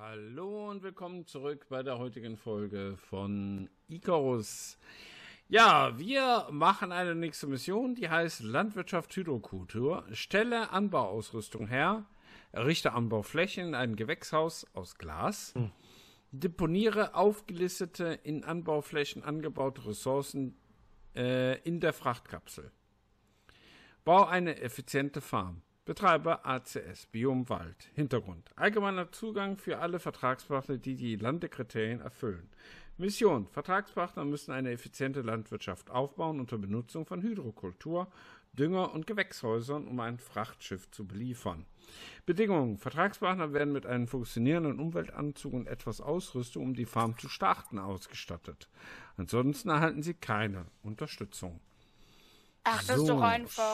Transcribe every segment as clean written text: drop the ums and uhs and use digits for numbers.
Hallo und willkommen zurück bei der heutigen Folge von Icarus. Ja, wir machen eine nächste Mission, die heißt Landwirtschaft Hydrokultur. Stelle Anbauausrüstung her, errichte Anbauflächen in ein Gewächshaus aus Glas, deponiere aufgelistete in Anbauflächen angebaute Ressourcen in der Frachtkapsel. Bau eine effiziente Farm. Betreiber ACS, Biom Wald. Hintergrund. Allgemeiner Zugang für alle Vertragspartner, die die Landekriterien erfüllen. Mission. Vertragspartner müssen eine effiziente Landwirtschaft aufbauen unter Benutzung von Hydrokultur, Dünger und Gewächshäusern, um ein Frachtschiff zu beliefern. Bedingungen. Vertragspartner werden mit einem funktionierenden Umweltanzug und etwas Ausrüstung, um die Farm zu starten, ausgestattet. Ansonsten erhalten sie keine Unterstützung. Ach, das ist doch einfach.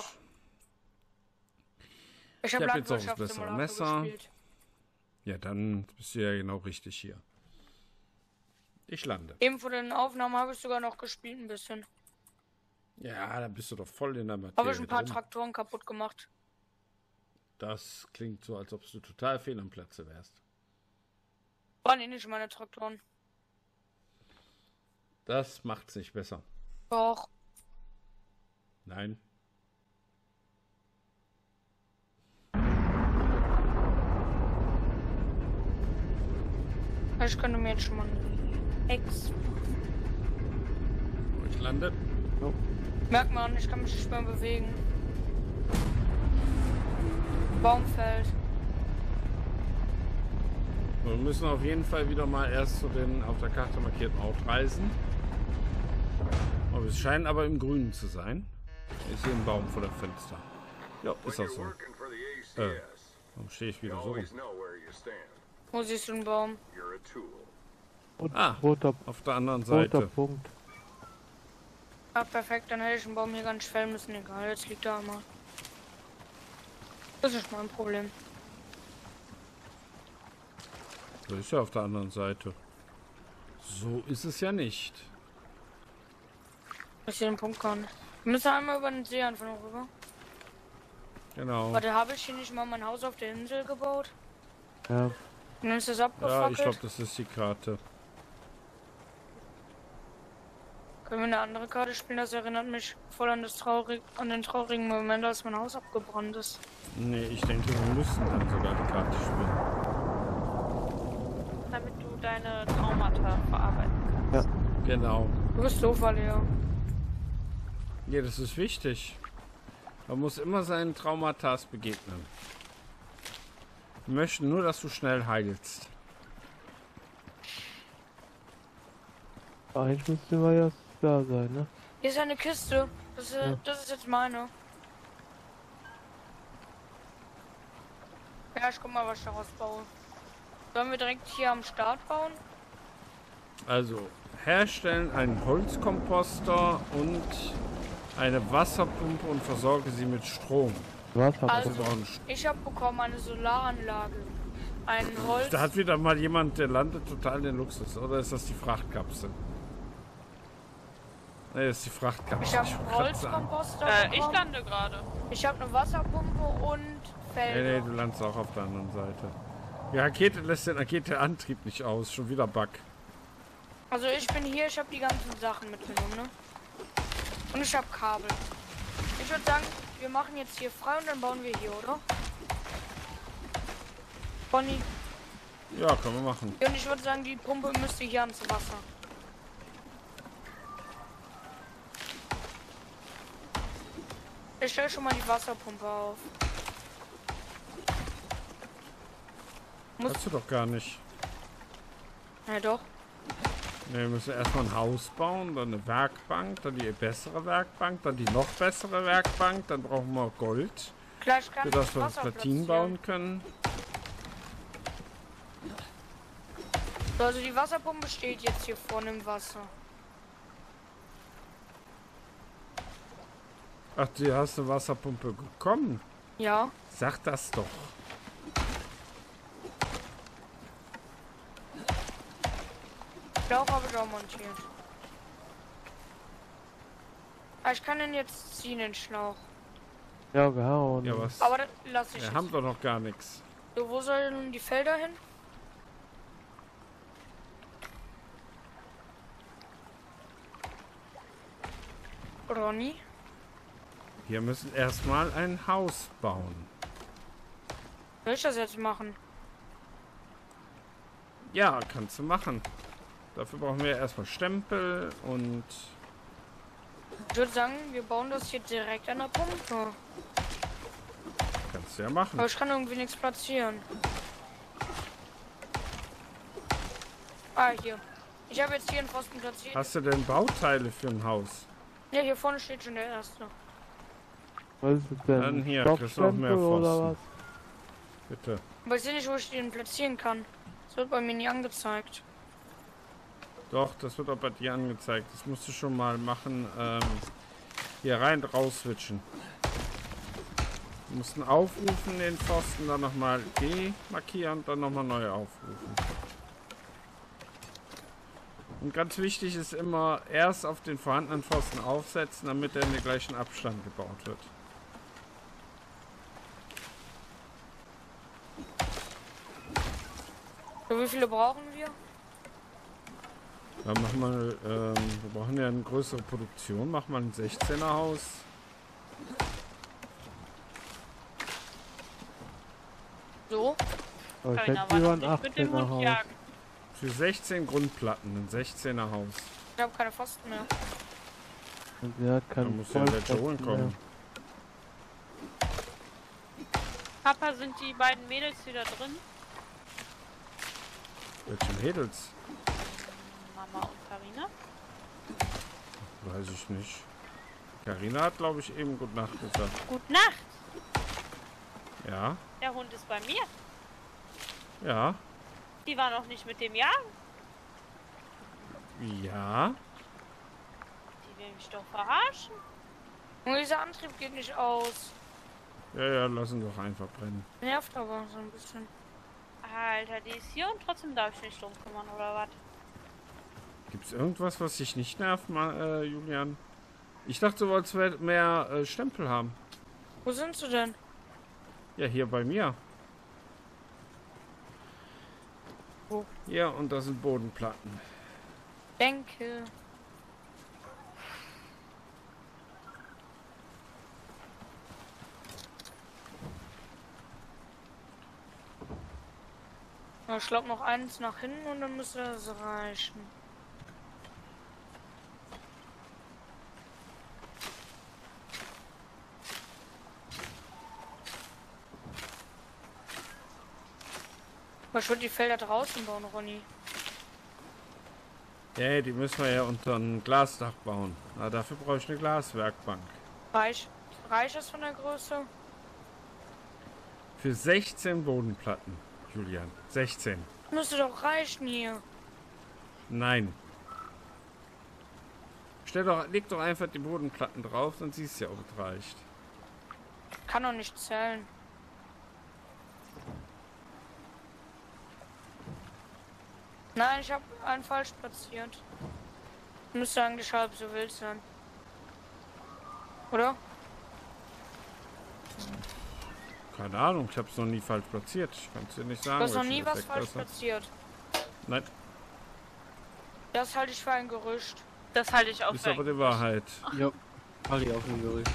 Ich habe jetzt auch das bessere Messer. Gespielt. Ja, dann bist du ja genau richtig hier. Ich lande. Eben vor den Aufnahmen habe ich sogar noch gespielt ein bisschen. Ja, da bist du doch voll in der Materie. Habe ich ein paar Traktoren kaputt gemacht. Das klingt so, als ob du total fehl am Platze wärst. Waren eh nicht meine Traktoren. Das macht's nicht besser. Doch. Nein. Ich könnte mir jetzt schon mal einen Ex. Ich lande. Oh. Merkt man, ich kann mich nicht mehr bewegen. Baum fällt. Wir müssen auf jeden Fall wieder mal erst zu den auf der Karte markierten Ort reisen. Oh, wir scheinen aber im Grünen zu sein. Ich sehe einen Baum vor dem Fenster. Ja, ist auch so. Warum stehe ich wieder so rum? Wo siehst du den Baum? Und roter, auf der anderen Seite. Roter Punkt. Ah, perfekt, dann hätte ich den Baum hier gar nicht fällen müssen. Egal, jetzt liegt er einmal. Das ist mein Problem. Das ist ja auf der anderen Seite. So ist es ja nicht. Ich sehe den Punkt gar nicht. Wir müssen einmal über den See anfangen rüber. Genau. Warte, habe ich hier nicht mal mein Haus auf der Insel gebaut? Ja. Und dann ist das Ja, abgefackelt? ich glaube, das ist die Karte. Können wir eine andere Karte spielen? Das erinnert mich voll an den traurigen Moment, als mein Haus abgebrannt ist. Nee, ich denke, wir müssen dann sogar die Karte spielen. Damit du deine Traumata verarbeiten kannst. Ja. Genau. Du bist doof, Leo. Ja, das ist wichtig. Man muss immer seinen Traumata begegnen. Wir möchten nur, dass du schnell heilst. Eigentlich müsste wir ja da sein, ne? Hier ist eine Kiste. Das ist jetzt meine. Ja, ich guck mal, was ich daraus baue. Sollen wir direkt hier am Start bauen? Also, herstellen einen Holzkomposter und eine Wasserpumpe und versorge sie mit Strom. Also, ich habe bekommen eine Solaranlage. Ein Holz. Da hat wieder mal jemand, der landet total in den Luxus. Oder ist das die Frachtkapsel? Ne, das ist die Frachtkapsel. Ich habe einen Holzkomposter Ich lande gerade. Ich habe eine Wasserpumpe und Felder. Nee, du landest auch auf der anderen Seite. Die Rakete lässt den Raketeantrieb nicht aus. Schon wieder Bug. Also ich bin hier, ich habe die ganzen Sachen mitgenommen, ne? Und ich habe Kabel. Ich würde sagen, wir machen jetzt hier frei und dann bauen wir hier, oder? Bonnie. Ja, können wir machen. Und ich würde sagen, die Pumpe müsste hier ans Wasser. Ich stelle schon mal die Wasserpumpe auf. Kannst du doch gar nicht. Ja doch. Ne, wir müssen erstmal ein Haus bauen, dann eine Werkbank, dann die bessere Werkbank, dann die noch bessere Werkbank, dann brauchen wir Gold, Gleich kann sodass wir Wasser Platinen platzieren. bauen können. So, also die Wasserpumpe steht jetzt hier vorne im Wasser. Ach, du hast eine Wasserpumpe bekommen? Ja. Sag das doch. Schlauch habe ich auch montiert. Ah, ich kann den jetzt ziehen, den Schlauch. Ja, gehauen. Ja, was? Aber das lasse ich Wir jetzt. haben doch noch gar nichts. So, wo sollen die Felder hin? Ronny? Wir müssen erstmal ein Haus bauen. Soll ich das jetzt machen? Ja, kannst du machen. Dafür brauchen wir erstmal Stempel und... Ich würde sagen, wir bauen das hier direkt an der Pumpe. Kannst du ja machen. Aber ich kann irgendwie nichts platzieren. Ah, hier. Ich habe jetzt hier einen Pfosten platziert. Hast du denn Bauteile für ein Haus? Ja, hier vorne steht schon der erste. Was ist es denn? Dann hier, kriegst du noch mehr Stoffstempel oder Pfosten. was? Bitte. Aber ich sehe nicht, wo ich den platzieren kann. Das wird bei mir nie angezeigt. Doch, das wird auch bei dir angezeigt. Das musst du schon mal machen. Hier rein und raus switchen. Du musst ihn aufrufen, den Pfosten, dann nochmal G markieren und dann nochmal neu aufrufen. Und ganz wichtig ist immer, erst auf den vorhandenen Pfosten aufsetzen, damit er in den gleichen Abstand gebaut wird. So, wie viele brauchen wir? Dann machen wir, wir brauchen ja eine größere Produktion, machen wir ein 16er Haus. So? Aber ich Keiner hätte war lieber noch ein nicht mit dem 18er Hund Haus. jagen. Für 16 Grundplatten, ein 16er Haus. Ich habe keine Pfosten mehr. Und sie hat Da keinen muss ja welche Vollpfosten holen mehr. kommen. Papa, sind die beiden Mädels wieder drin? Welche Mädels? Mama und Karina? Weiß ich nicht. Carina hat, glaube ich, eben Gute Nacht gesagt. Gute Nacht! Ja, Der Hund ist bei mir. ja, Die war noch nicht mit dem Jagen. ja. Die will mich doch verarschen. Und dieser Antrieb geht nicht aus. Ja, lassen doch einfach brennen. Nervt aber so ein bisschen. Alter, die ist hier und trotzdem darf ich nicht drum kümmern, oder was? Gibt es irgendwas, was dich nicht nervt, Julian? Ich dachte, du wolltest mehr Stempel haben. Wo sind sie denn? Ja, hier bei mir. Wo? Ja, und das sind Bodenplatten. Denke. Ich glaube noch eins nach hinten und dann müsste das reichen. Aber ich würde die Felder draußen bauen, Ronny. Ja, die müssen wir ja unter ein Glasdach bauen. Na, dafür brauche ich eine Glaswerkbank. Reicht das von der Größe? Für 16 Bodenplatten, Julian. 16. Müsste doch reichen hier. Nein. Leg doch einfach die Bodenplatten drauf, dann siehst du ja, ob es reicht. Kann doch nicht zählen. Nein, ich habe einen falsch platziert. Müsste eigentlich halb so wild sein. Oder? Keine Ahnung, ich habe es noch nie falsch platziert. Ich kann es dir nicht sagen. Du hast noch welchen nie was Effekt falsch das hat. platziert. Nein, Das halte ich für ein Gerücht. Das halte ich auch ist für aber ein die Wahrheit. Ja, habe ich auch ein Gerücht.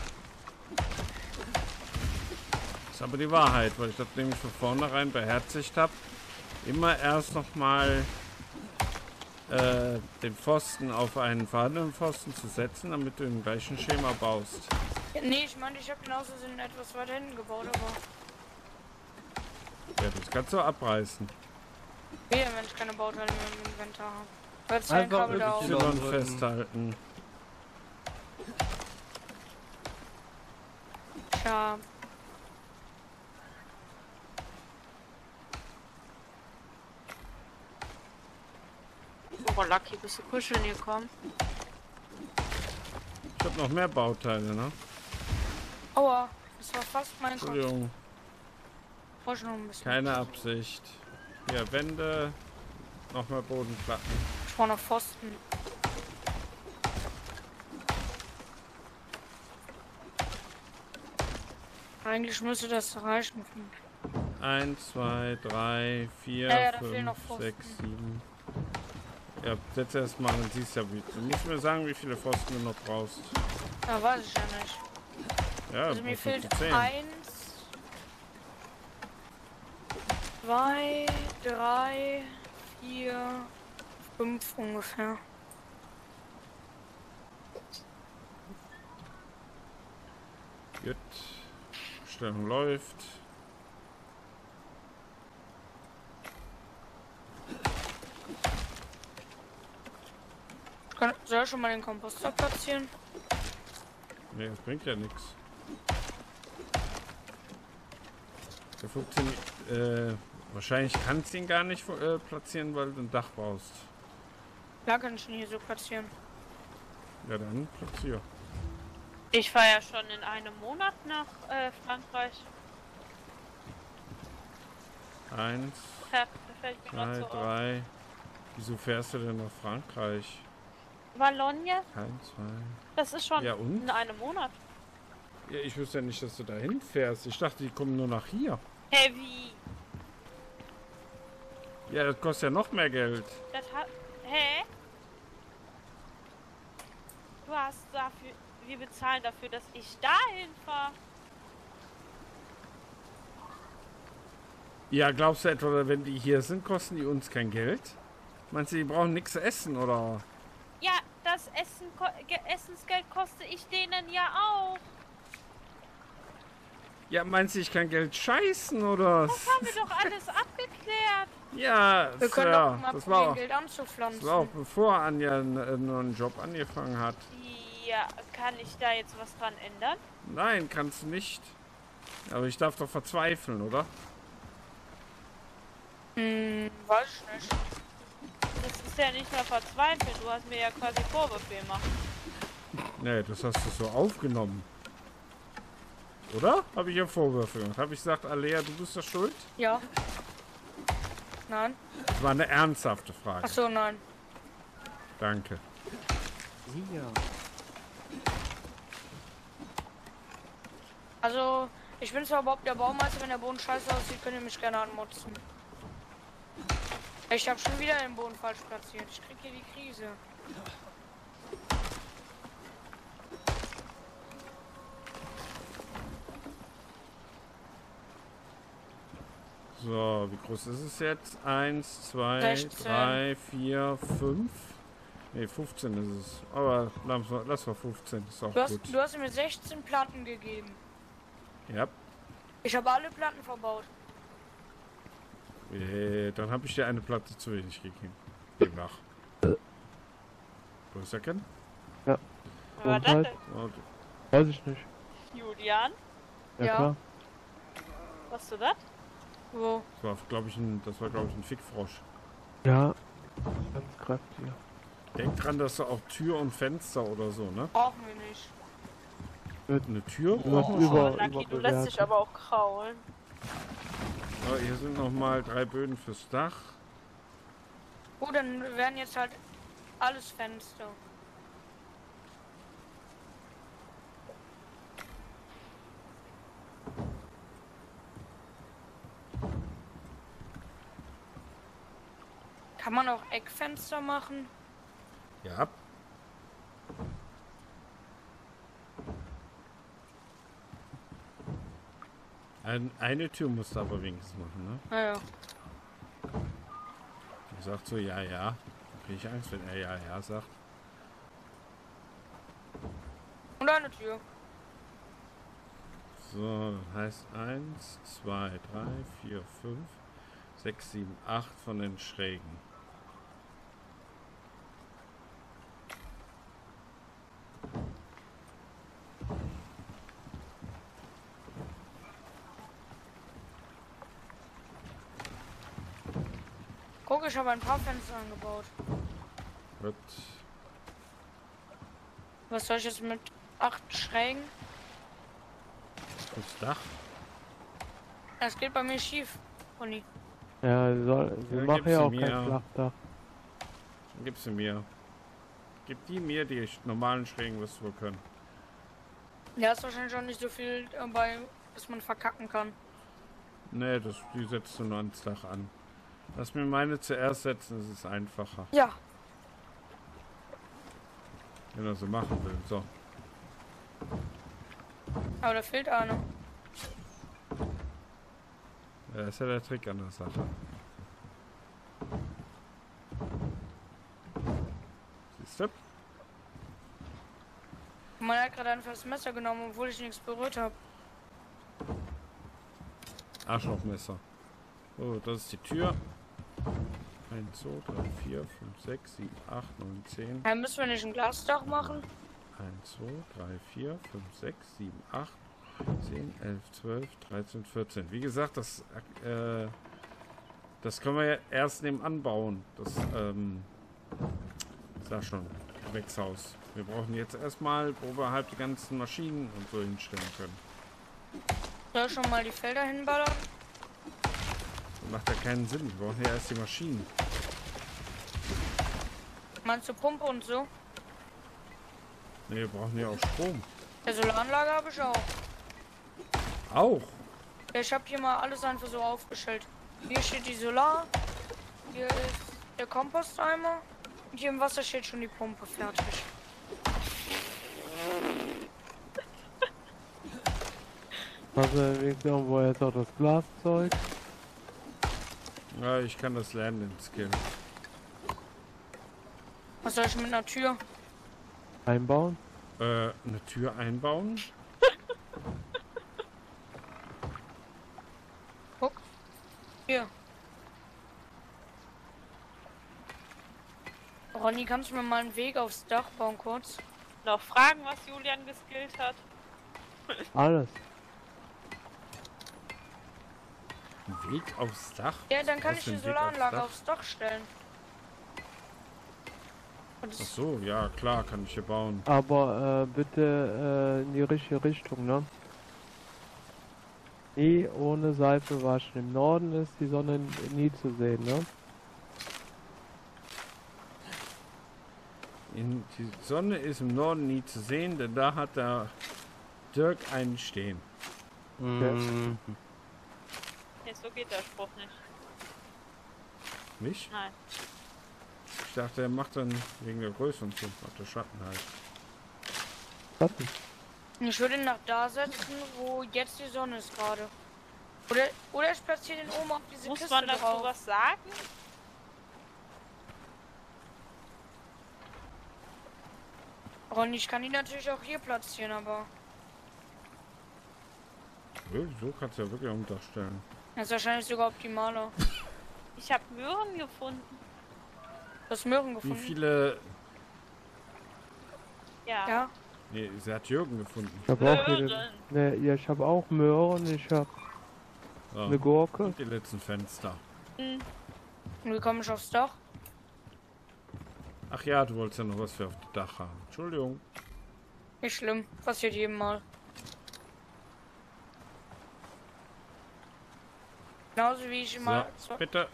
Ist aber die Wahrheit, weil ich das nämlich von vornherein beherzigt habe. Immer erst nochmal den Pfosten auf einen vorhandenen Pfosten zu setzen, damit du im gleichen Schema baust. Ja, nee, ich meine, ich habe genauso Sinn etwas weiter hinten gebaut, aber Ja, das kannst du abreißen. wieder, wenn ich keine Bauteile mehr im Inventar habe. Hört sein Einfach Kabel da auf. Y. Y festhalten. Ja. Oh, Lucky, bist du kuscheln gekommen? Ich habe noch mehr Bauteile, ne? Aua, das war fast mein Kopf. Entschuldigung, Brauch ich noch ein bisschen. keine Absicht. Hier, Wände, noch mehr Bodenplatten. Ich brauche noch Pfosten. Eigentlich müsste das reichen. 1, 2, 3, 4, Ja, da fehlen noch 5, Pfosten. 6, 7. Ja, setz erst mal, dann siehst du ja, du musst mir sagen, wie viele Pfosten du noch brauchst. Ja, weiß ich ja nicht. Ja, Also mir was sind fehlt die 10? 1, 2, 3, 4, 5 ungefähr. Gut. Stellung läuft. Soll ich schon mal den Komposter platzieren? Ne, das bringt ja nichts. Der funktioniert. Wahrscheinlich kannst du ihn gar nicht platzieren, weil du ein Dach brauchst. Ja, kann ich ihn hier so platzieren. Ja, dann platzier. Ich fahre ja schon in einem Monat nach Frankreich. 1, Ja, da fällt mir 2, gerade so auf. 3. Wieso fährst du denn nach Frankreich? Wallonia, 1, 2. das ist schon Ja, und? in einem Monat. Ja, ich wüsste ja nicht, dass du dahin fährst. Ich dachte, die kommen nur nach hier. Hä, wie? Ja, das kostet ja noch mehr Geld. Das hat. Hä? Du hast dafür. Wir bezahlen dafür, dass ich dahin fahre. Ja, glaubst du etwa, wenn die hier sind, kosten die uns kein Geld? Meinst du, die brauchen nichts zu essen, oder? Ja, das Essensgeld koste ich denen ja auch. Ja, meinst du, ich kann Geld scheißen, oder? Das haben wir doch alles abgeklärt. Ja, Wir können ja, doch mal das probieren, war, Geld anzupflanzen. das war auch bevor Anja einen neuen Job angefangen hat. Ja, kann ich da jetzt was dran ändern? Nein, kannst du nicht. Aber ich darf doch verzweifeln, oder? Weiß ich nicht. Das ist ja nicht mehr verzweifelt. Du hast mir ja quasi Vorwürfe gemacht. Nee, das hast du so aufgenommen. Oder? Habe ich ja Vorwürfe gemacht. Habe ich gesagt, Alea, du bist da schuld? Ja. Nein. Das war eine ernsthafte Frage. Achso, nein. Danke. Ja. Also, ich bin zwar überhaupt der Baumeister, wenn der Boden scheiße aussieht, könnt ihr mich gerne anmotzen. Ich habe schon wieder den Boden falsch platziert. Ich krieg hier die Krise. So, wie groß ist es jetzt? 1, 2, 16. 3, 4, 5. Ne, 15 ist es. Aber lass mal 15, ist auch gut. Du hast mir 16 Platten gegeben. Ja. Ich habe alle Platten verbaut. Dann habe ich dir eine Platte zu wenig gegeben. Demnach. Wo ist der Ken? Was war Und das halt, denn? Oh, weiß ich nicht. Julian? Ja, Ja. klar. Warst du das? Wo? das war, glaube ich, ein Fickfrosch. Ja. Ganz kräftig. Denk dran, dass du auch Tür und Fenster oder so, ne? Brauchen wir nicht. Eine Tür? Du hast Oh, Lucky, du lässt dich aber auch kraulen. aber hier sind noch mal 3 Böden fürs Dach. Gut, dann werden jetzt halt alles Fenster. Kann man auch Eckfenster machen? Ja. Eine Tür musst du aber wenigstens machen, ne? Naja. Du sagst so, ja, ja. Da krieg ich Angst, wenn er ja, ja sagt. Und eine Tür. So, das heißt 1, 2, 3, 4, 5, 6, 7, 8 von den Schrägen. Guck, ich habe ein paar Fenster angebaut. Gut. Was soll ich jetzt mit 8 Schrägen? Das Dach. Das geht bei mir schief, Pony. Ja, wir Ja, machen gib's ja auch mir. kein Flachdach. Dann gib sie mir. Gib die mir, die normalen Schrägen wirst du wohl können. Ja, ist wahrscheinlich auch nicht so viel dabei, dass man verkacken kann. Nee, die setzt du nur ans Dach an. Lass mir meine zuerst setzen, das ist einfacher. Ja. Wenn er so machen will. So. Aber da fehlt einer. Ja, das ist ja der Trick an der Sache. Siehst du? Man hat gerade einfach das Messer genommen, obwohl ich nichts berührt habe. Arschlochmesser. So, das ist die Tür. 1, 2, 3, 4, 5, 6, 7, 8, 9, 10. Ja, müssen wir nicht ein Glasdach machen? 1, 2, 3, 4, 5, 6, 7, 8, 10, 11, 12, 13, 14. Wie gesagt, das können wir ja erst nebenan bauen. Das, sag schon, Gewächshaus. Wir brauchen jetzt erstmal, wo wir halt die ganzen Maschinen und so hinstellen können. Soll ich schon mal die Felder hinballern? Das macht ja keinen Sinn. Wir brauchen ja erst die Maschinen. Meinst du Pumpe und so? Ne, wir brauchen ja auch Strom. Der Solaranlage habe ich auch. Auch? Ja, ich habe hier mal alles einfach so aufgestellt. Hier steht die Solar. Hier ist der Komposteimer. Und hier im Wasser steht schon die Pumpe fertig. Also irgendwo jetzt auch das Glaszeug. Ja, ich kann das lernen, den Skill. Was soll ich mit einer Tür? Einbauen. Eine Tür einbauen? Guck. Hier. Ronny, kannst du mir mal einen Weg aufs Dach bauen kurz? Noch fragen, was Julian geskillt hat. Alles. Ein Weg aufs Dach? Ja, dann kann Was ich für die ein Weg Solaranlage aufs Dach? aufs Dach stellen. Und Ach das, so, ja klar, kann ich hier bauen. Aber bitte in die richtige Richtung, ne? Nie ohne Seife waschen. Im Norden ist die Sonne nie zu sehen, ne? Die Sonne ist im Norden nie zu sehen, denn da hat der Dirk einen stehen. Mhm. Nee, so geht der Spruch nicht. Nicht? Nein. Ich dachte, er macht dann wegen der Größe und so, macht der Schatten halt. Schatten. ich würde ihn nach da setzen, wo jetzt die Sonne ist gerade. Oder ich platziere den oben auf diese Muss Kiste man dazu drauf. was sagen? Ronny, ich kann ihn natürlich auch hier platzieren, aber Ja, so kannst du ja wirklich am Dach stellen. das ist wahrscheinlich sogar optimaler. Ich habe Möhren gefunden. Das Möhren Wie gefunden. viele... Ja. Ja. Nee, sie hat Jürgen gefunden. Ich habe auch Möhren. jede. Ne, ja, ich habe auch Möhren. Ich habe Ja. eine Gurke. Und die letzten Fenster. Hm. Und wie komme ich aufs Dach? Ach ja, du wolltest ja noch was für auf dem Dach haben. Entschuldigung. Nicht schlimm. Passiert jedem Mal. Genauso wie ich immer. So, bitte.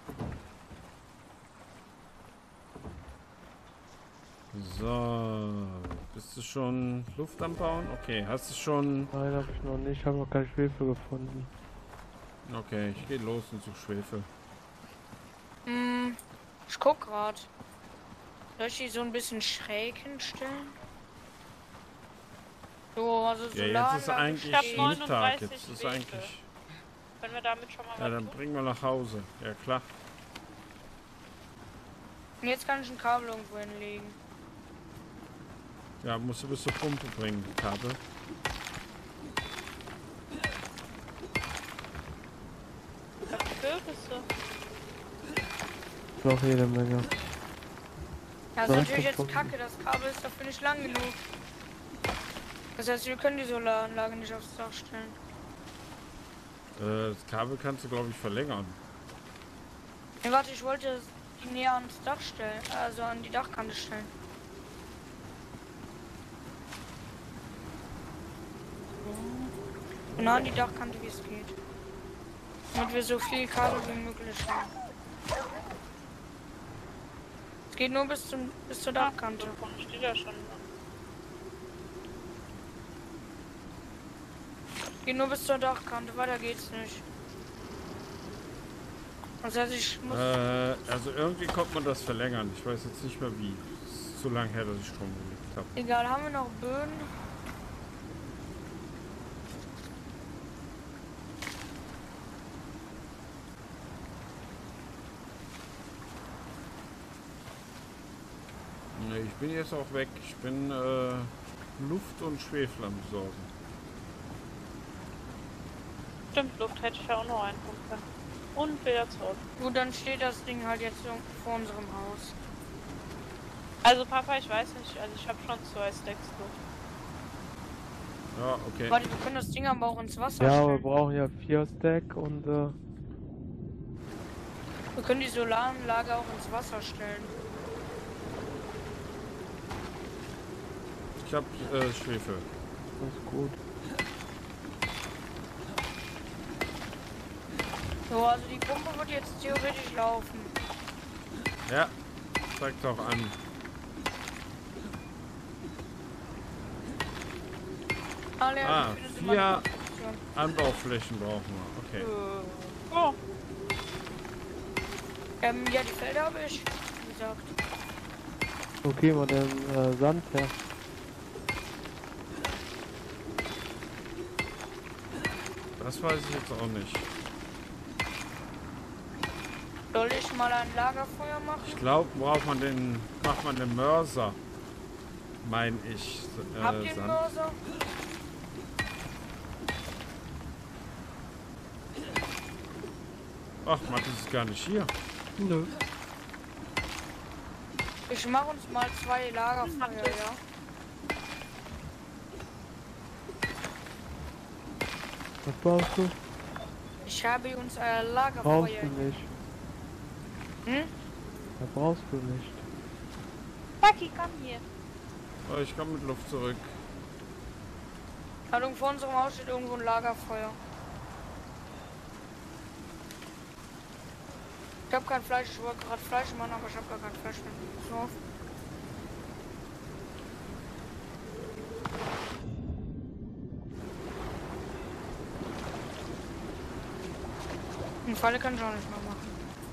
So, bist du schon Luft am Bauen? Okay, hast du schon... Nein, habe ich noch nicht. Ich habe noch keine Schwefel gefunden. Okay, ich gehe los und suche Schwefel. Ich guck grad. Soll ich die so ein bisschen schräg hinstellen? So, also Ja, jetzt ist Solaranlage eigentlich Ich hab steht. 9 Mittag. 39 Jetzt ist Schwefel. eigentlich... Können wir damit schon mal Ja, was dann tun? bringen wir nach Hause. Ja, klar. Und jetzt kann ich ein Kabel irgendwo hinlegen. Ja, musst du bis zur Pumpe bringen, die Kabel. Was vögelst du? Noch jede Menge. Das ist So, natürlich jetzt gefunden. kacke, das Kabel ist dafür nicht lang genug. Das heißt, wir können die Solaranlage nicht aufs Dach stellen. Das Kabel kannst du, glaube ich, verlängern. Nee, warte, ich wollte die näher ans Dach stellen, also an die Dachkante stellen. So nah an die Dachkante, wie es geht. Damit wir so viel Kabel wie möglich haben. Es geht nur bis zur Dachkante. So, steht ja schon. Geht nur bis zur Dachkante, weiter geht's nicht. Das heißt, ich muss. Also irgendwie kommt man das verlängern. Ich weiß jetzt nicht mehr wie. Es ist zu lange her, dass ich Strom gelegt habe. Egal, haben wir noch Böden? Ich bin jetzt auch weg. Ich bin Luft und Schwefel am Besorgen. Stimmt, Luft hätte ich ja auch noch einholen können. Und wieder zurück. Gut, dann steht das Ding halt jetzt so vor unserem Haus. Also Papa, ich weiß nicht, also ich habe schon 2 Stacks Luft. Ja, okay. Warte, wir können das Ding aber auch ins Wasser Ja, wir stellen. brauchen ja 4 Stack und Wir können die Solaranlage auch ins Wasser stellen. Ich hab Schwefel. das ist gut. So, also die Pumpe wird jetzt theoretisch laufen. Ja, zeigt auch an. Alle Ah, ich finde es 4 immer eine Konstruktion. Anbauflächen brauchen wir. Okay. Oh, Ja, die Felder habe ich, wie gesagt. Wo kriegen wir den Sand her? Das weiß ich jetzt auch nicht. Soll ich mal ein Lagerfeuer machen? Ich glaube, macht man den Mörser. Mein ich. Habt ihr einen Sand. Mörser? Ach, Matthias ist gar nicht hier. Nö. Ich mache uns mal 2 Lagerfeuer, ja. Was brauchst du? Ich habe uns ein Brauchst Lagerfeuer. du nicht. Hm? Da brauchst du nicht. Bucky, komm hier. Oh, ich komme mit Luft zurück. Also vor unserem Haus steht irgendwo ein Lagerfeuer. Ich habe kein Fleisch, ich wollte gerade Fleisch machen, aber ich habe gar kein Fleisch mehr. So. Eine Falle kann ich auch nicht mehr machen.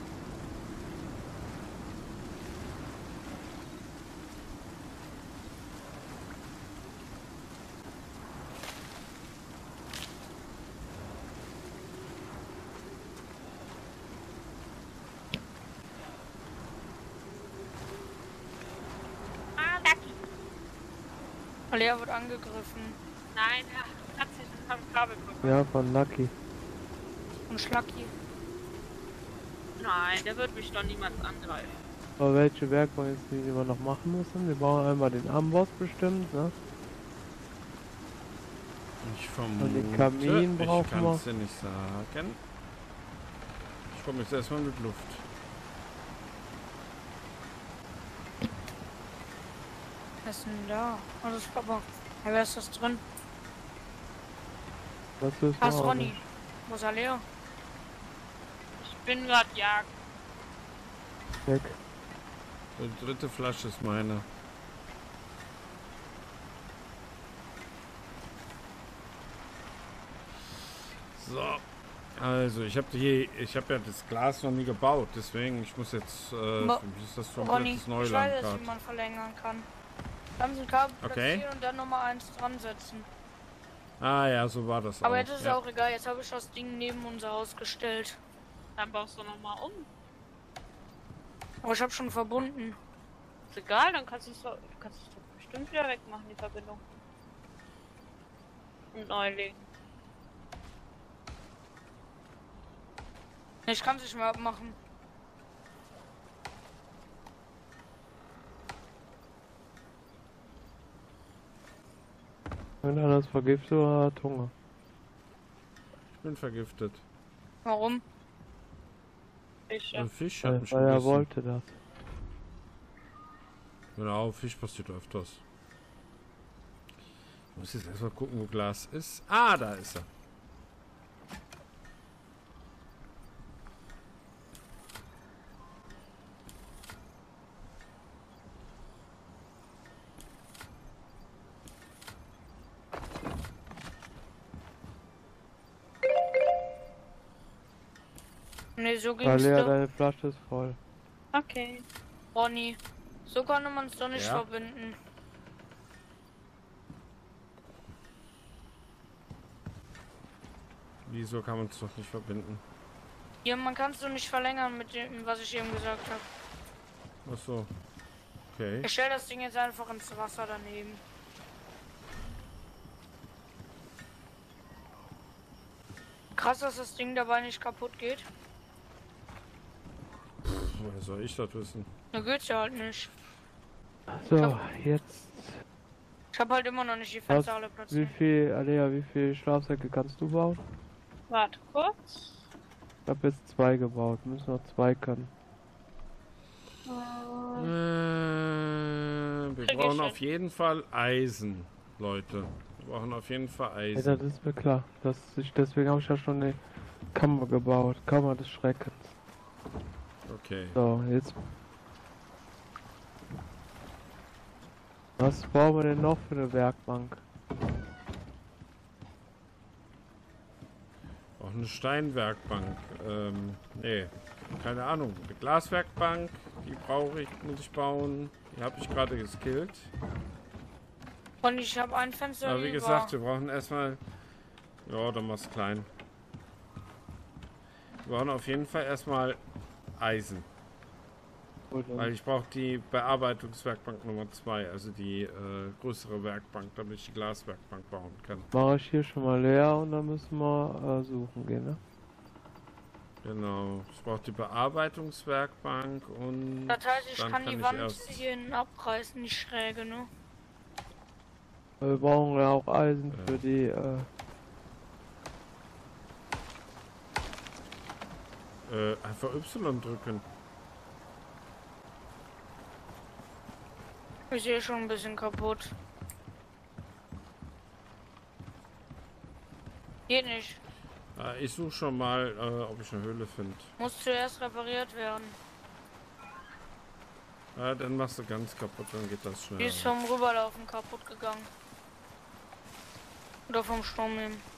Ah, Lucky. Lea wird angegriffen. Nein, ach, du kannst nicht am Kabel gucken. Ja, von Lucky. Und Schlacki. Nein, der wird mich doch niemals angreifen. Aber welche Werkbank ist die wir noch machen müssen? Wir brauchen einmal den Amboss bestimmt, ne? Ich vermute, den Kamin ich brauchen kann wir. es dir nicht sagen. Ich komme jetzt erstmal mit Luft. Was ist denn da? Oh, das ist Papa. Ja, wer ist das drin? Das ist Ah, ist Ronny. Wo ist er, Lea? Ich bin gerade jagd. weg. Die dritte Flasche ist meine. So. Also, ich habe ja das Glas noch nie gebaut, deswegen ich muss jetzt für mich ist das Ronny, komplettes ich Neuland weiß jetzt, gerade. wie man verlängern kann. Dann ein Kabel Okay. platzieren und dann nochmal eins dran setzen. Ah ja, so war das Aber auch. jetzt ist ja. auch egal, jetzt habe ich das Ding neben unser Haus gestellt. Dann baust du nochmal um. Aber ich habe schon verbunden. Ist egal, dann kannst du es doch bestimmt wieder wegmachen, die Verbindung. Und neu legen. Ich kann es nicht mehr abmachen. Irgendeiner ist vergiftet oder hat Hunger. Ich bin vergiftet. Warum? Ich, Ein Fisch hat mich Weil er gegessen. wollte das. Genau, Fisch passiert öfters. Ich muss jetzt erstmal gucken, wo Glas ist. Ah, da ist er. Ne, so Weil ging's Lea, doch. deine Flasche ist voll. okay. Ronny. So konnte man es doch nicht Ja. verbinden. Wieso kann man es doch nicht verbinden? Ja, man kann es doch nicht verlängern mit dem, was ich eben gesagt habe. Ach so. Okay. Ich stelle das Ding jetzt einfach ins Wasser daneben. Krass, dass das Ding dabei nicht kaputt geht. Woher soll ich das wissen? Da geht's ja halt nicht. So, jetzt. Ich habe halt immer noch nicht die Fenster alle Wie platziert. viel, Alea, wie viel Schlafsäcke kannst du bauen? Warte kurz. Ich habe jetzt 2 gebaut, müssen noch 2 können. Wir Krieg ich brauchen hin. auf jeden Fall Eisen, Leute. Wir brauchen auf jeden Fall Ja, Eisen. das ist mir klar. Deswegen habe ich ja schon eine Kammer gebaut. Kammer des Schreckens. Okay. So, jetzt. Was brauchen wir denn noch für eine Werkbank? Auch eine Steinwerkbank. Nee, keine Ahnung. Eine Glaswerkbank, die brauche ich, muss ich bauen. Die habe ich gerade geskillt. Und ich habe ein Fenster Aber wie über. gesagt, wir brauchen erstmal... Ja, dann mach's klein. Wir brauchen auf jeden Fall erstmal Eisen. Weil ich brauche die Bearbeitungswerkbank Nummer 2, also die größere Werkbank, damit ich die Glaswerkbank bauen kann. Mache ich hier schon mal leer und dann müssen wir suchen gehen, ne? Genau. Ich brauche die Bearbeitungswerkbank und Das heißt, ich dann kann die ich Wand erst- hier hinten abreißen, die schräge, ne? Wir brauchen ja auch Eisen Ja. für die einfach Y drücken. Ich sehe schon ein bisschen kaputt. Geht nicht. Ich suche schon mal, ob ich eine Höhle finde. Muss zuerst repariert werden. Dann machst du ganz kaputt, dann geht das schnell. Die ist vom Rüberlaufen kaputt gegangen. Oder vom Sturm nehmen.